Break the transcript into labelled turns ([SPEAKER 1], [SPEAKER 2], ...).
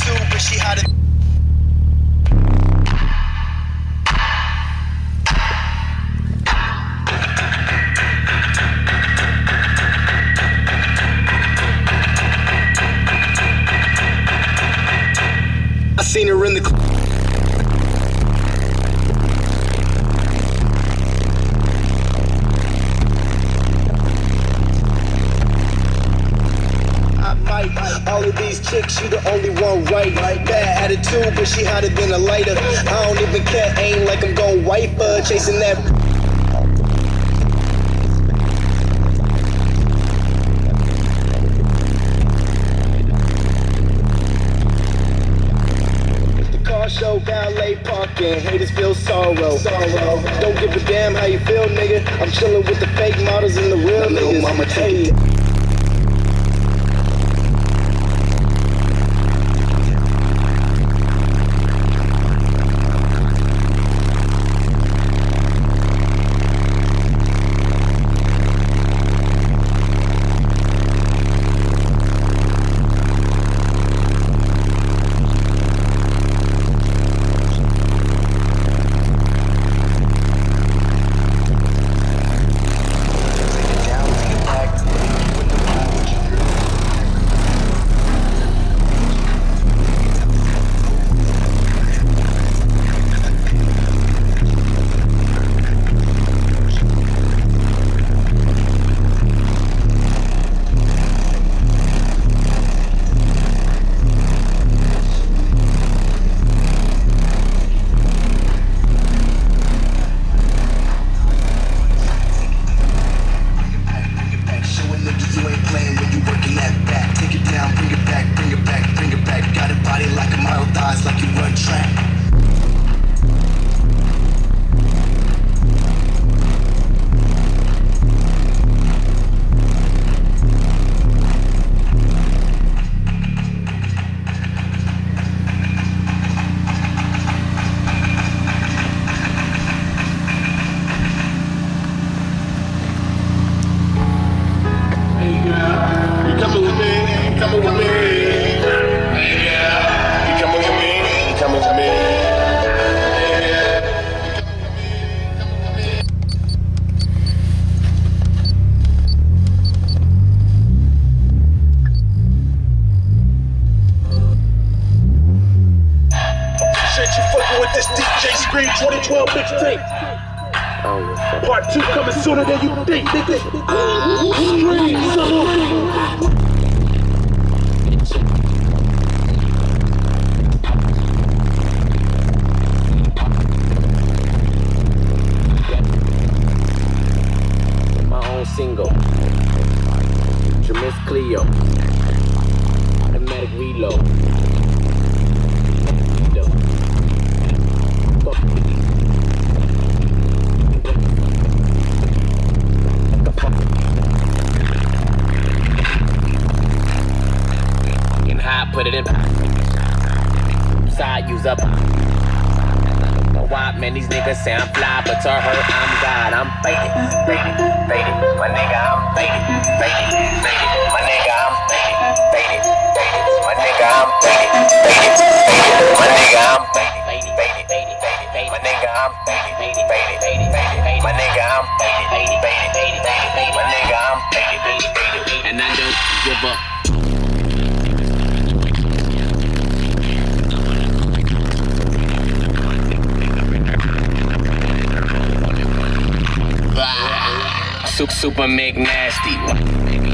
[SPEAKER 1] attitude, but she hotter. I seen her in the all of these chicks, you the only one right. Bad attitude, but she hotter than a lighter. I don't even care, ain't like I'm gon' wipe her. Chasing that. The car show, valet parking, haters feel sorrow. Don't give a damn how you feel, nigga. I'm chillin' with the fake models and the real niggas. Mama, take it. This DJ Scream 2012 mixtape. Part 2 coming sooner than you think, nigga.
[SPEAKER 2] My own single, Jamis Cleo, automatic reload. Put it in side, use up. Know why, man, these niggas say I'm fly, but to her, I'm God. I'm faded. My nigga, I'm faded. My nigga, I'm faded. My nigga, I'm faded. My nigga, I'm faded. My nigga, I'm faded. My nigga, I'm faded. My nigga, I'm faded. And I don't give up. Super McNasty.